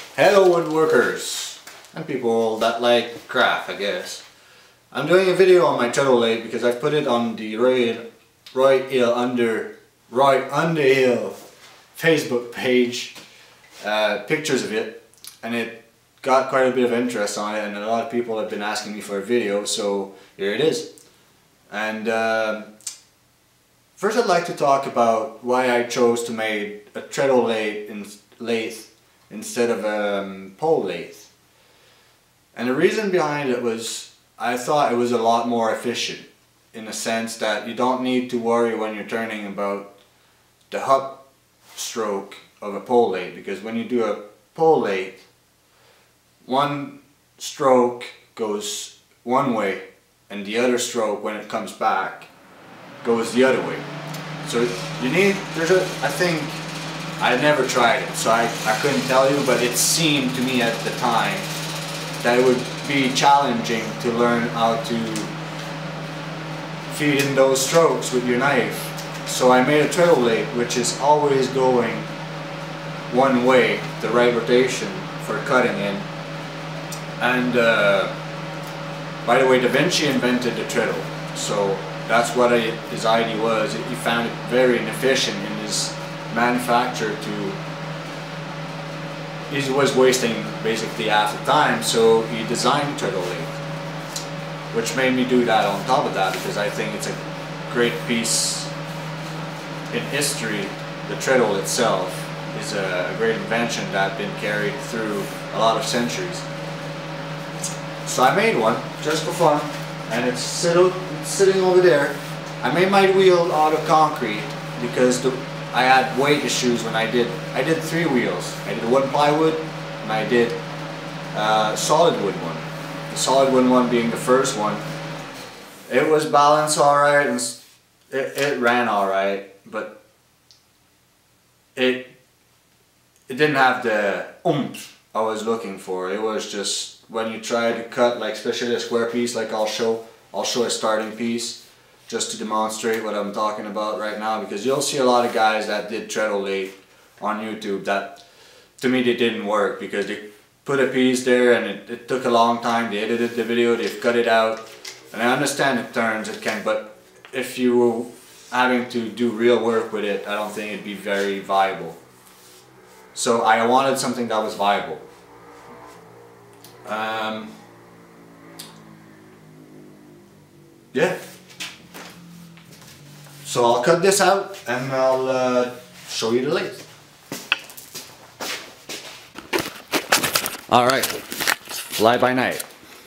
Hello woodworkers and people that like craft, I guess. I'm doing a video on my Treadle Lathe because I put it on the Roy Underhill Facebook page, pictures of it, and it got quite a bit of interest on it, and a lot of people have been asking me for a video, so here it is. And first I'd like to talk about why I chose to make a Treadle lathe instead of a pole lathe. And the reason behind it was I thought it was a lot more efficient, in the sense that you don't need to worry when you're turning about the hub stroke of a pole lathe, because when you do a pole lathe, one stroke goes one way and the other stroke, when it comes back, goes the other way. So you need, I think, I never tried it, so I couldn't tell you, but it seemed to me at the time that it would be challenging to learn how to feed in those strokes with your knife. So I made a Treadle Lathe which is always going one way, the right rotation for cutting in. And by the way, Da Vinci invented the treadle, so that's what his idea was. He found it very inefficient in his manufacture he was wasting basically half the time, so he designed Treadle Lathe, which made me do that on top of that, because I think it's a great piece in history. The treadle itself is a great invention that has been carried through a lot of centuries. So I made one just for fun, and it's sitting over there. I made my wheel out of concrete because I had weight issues when I did 3 wheels. I did one plywood and I did solid wood one. The solid wood one being the first one. It was balanced alright and it ran alright, but it didn't have the oomph I was looking for. It was just, when you try to cut, like especially a square piece, like I'll show a starting piece just to demonstrate what I'm talking about right now, because you'll see a lot of guys that did Treadle Lathe on YouTube that, to me, they didn't work, because they put a piece there and it took a long time. They edited the video, they've cut it out, and I understand it turns, it can, but if you were having to do real work with it, I don't think it'd be very viable. So I wanted something that was viable. Yeah. So I'll cut this out and I'll show you the lathe. Alright, fly by night.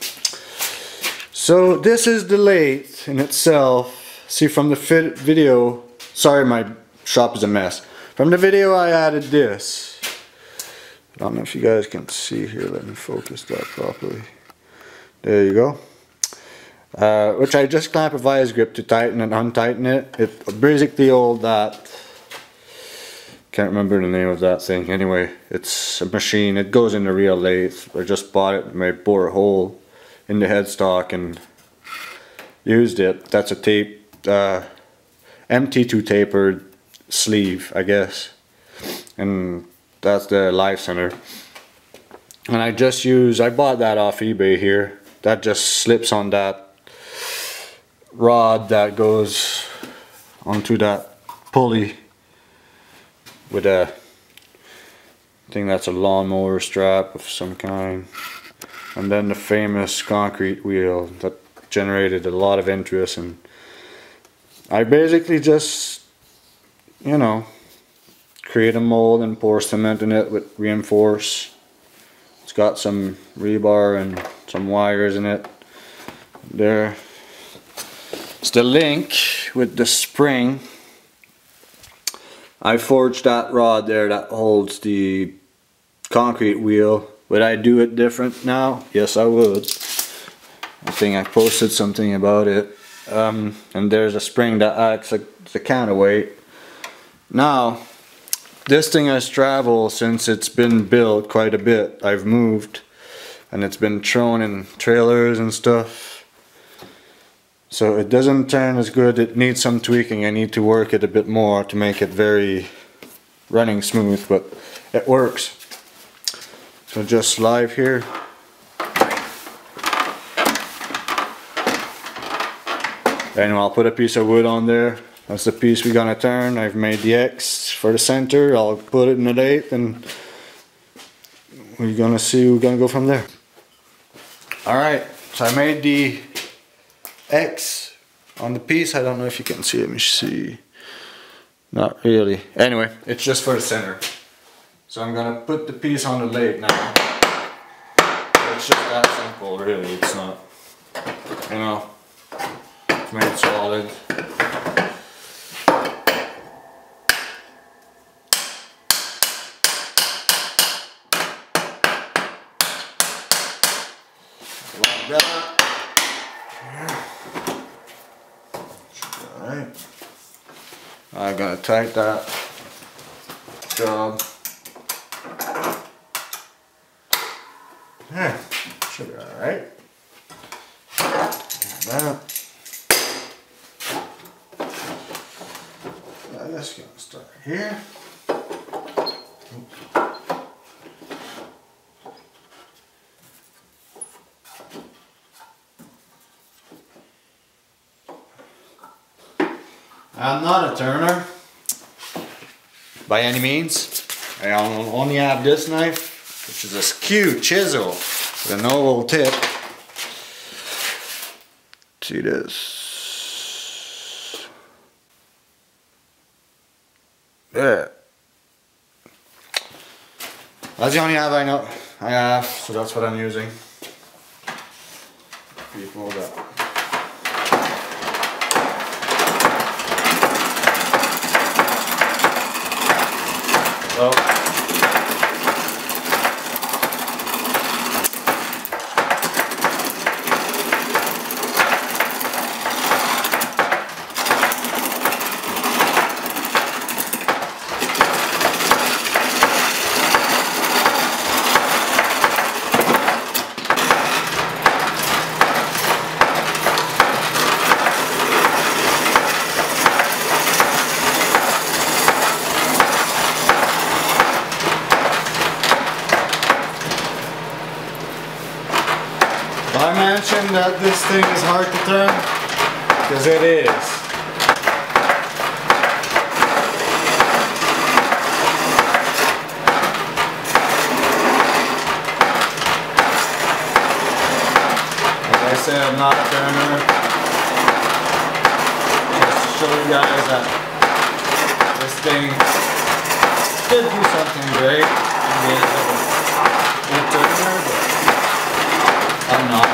So this is the lathe in itself. See, from the video, sorry my shop is a mess. From the video I added this. I don't know if you guys can see here, let me focus that properly. There you go. Which I just clamp a vice grip to tighten and untighten it. It basically all that, can't remember the name of that thing. Anyway, it's a machine. It goes in the real lathe. I just bought it and I bored a hole in the headstock and used it. That's a MT2 tapered sleeve, I guess, and that's the life center. And I bought that off eBay here. That just slips on that rod that goes onto that pulley with a thing that's a lawnmower strap of some kind, and then the famous concrete wheel that generated a lot of interest. And I basically just, you know, create a mold and pour cement in it with reinforce. It's got some rebar and some wires in it. There. It's the link with the spring. I forged that rod there that holds the concrete wheel. Would I do it different now? Yes, I would. I think I posted something about it. And there's a spring that acts like the counterweight. Now, this thing has traveled since it's been built quite a bit. I've moved and it's been thrown in trailers and stuff. So it doesn't turn as good. It needs some tweaking. I need to work it a bit more to make it very running smooth, but it works. So just live here. Anyway, I'll put a piece of wood on there. That's the piece we're gonna turn. I've made the X for the center. I'll put it in the lathe and we're gonna see, we're gonna go from there. Alright, so I made the X on the piece. I don't know if you can see it. Let me see. Not really. Anyway, it's just for the center. So I'm gonna put the piece on the lathe now. It's just that simple, really. It's not, you know, it's made solid. Like that. Alright. I'm gonna tighten that job. Yeah, should be alright. That. Let's get start here. I'm not a turner by any means. I only have this knife, which is a skew chisel with an oval tip. See this? Yeah. That's the only have I have, so that's what I'm using. People that. Oh. I mentioned that this thing is hard to turn, because it is. Like I said, I'm not a turner. Just to show you guys that this thing could do something great. I mean, it's a turner, but I'm not.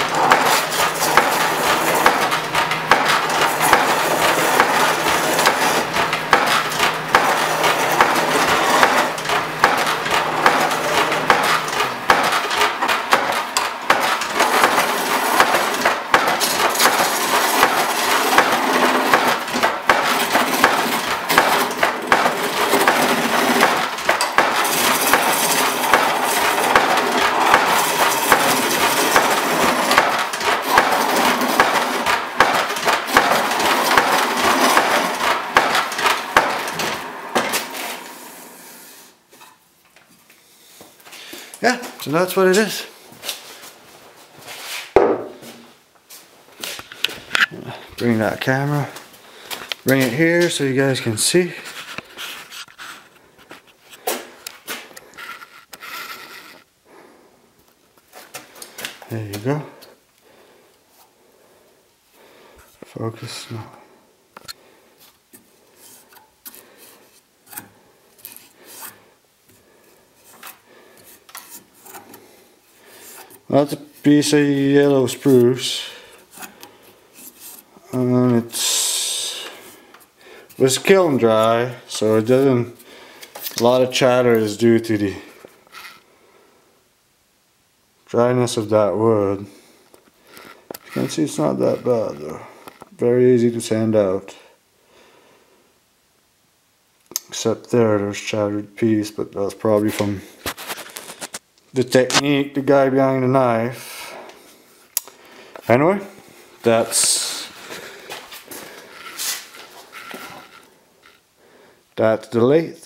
Yeah, so that's what it is. Bring that camera, bring it here so you guys can see. There you go. Focus now. That's a piece of yellow spruce, and it was kiln dry, so it doesn't. A lot of chatter is due to the dryness of that wood. You can see it's not that bad though. Very easy to sand out. Except there's shattered piece, but that's probably from the technique, the guy behind the knife. Anyway, that's the lathe.